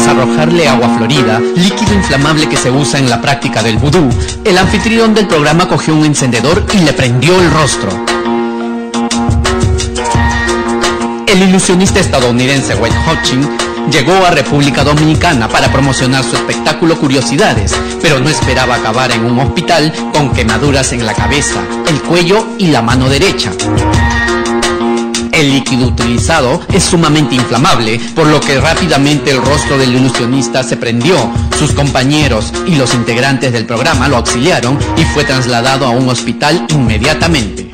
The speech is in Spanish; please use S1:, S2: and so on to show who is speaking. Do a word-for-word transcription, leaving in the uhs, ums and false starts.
S1: Tras arrojarle agua florida, líquido inflamable que se usa en la práctica del vudú, el anfitrión del programa cogió un encendedor y le prendió el rostro. El ilusionista estadounidense Wade Hutchings llegó a República Dominicana para promocionar su espectáculo Curiosidades, pero no esperaba acabar en un hospital con quemaduras en la cabeza, el cuello y la mano derecha. El líquido utilizado es sumamente inflamable, por lo que rápidamente el rostro del ilusionista se prendió. Sus compañeros y los integrantes del programa lo auxiliaron y fue trasladado a un hospital inmediatamente.